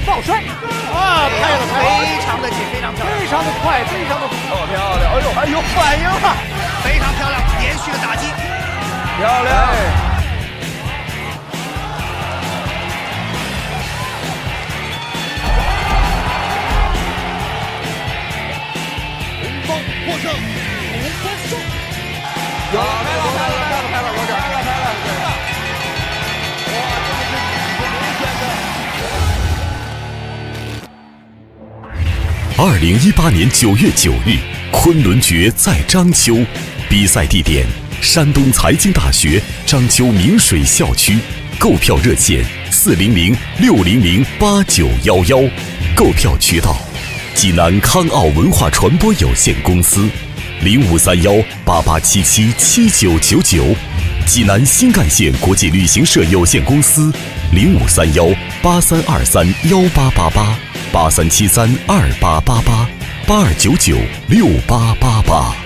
抱摔啊，拍了， 非常的紧，非常漂亮， 非常的快，非常的漂亮！哎呦，还有反应了， 非常漂亮，连续的打击， 漂亮！ 红方获胜。 红方胜。 有了，拍了，老蒋，拍了！哇，这个是你明显的。2018年9月9日，昆仑决在章丘，比赛地点山东财经大学章丘明水校区，购票热线400-600-8911，购票渠道济南康奥文化传播有限公司053188777999，济南新干线国际旅行社有限公司0531832318888373288882996888。